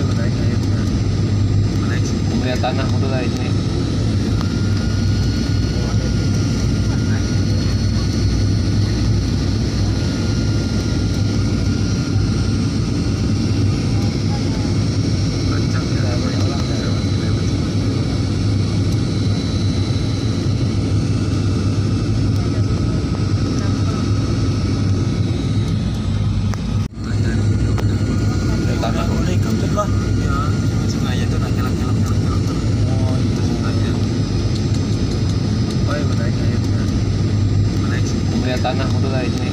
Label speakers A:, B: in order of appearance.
A: Melihat tanah itu dari sini. Tanah
B: Boleh kampung lah. Ya, sengaja tuh nak kelak-kelak tuh. Oh, itu sengaja.
A: Melihat tanah itu dari sini.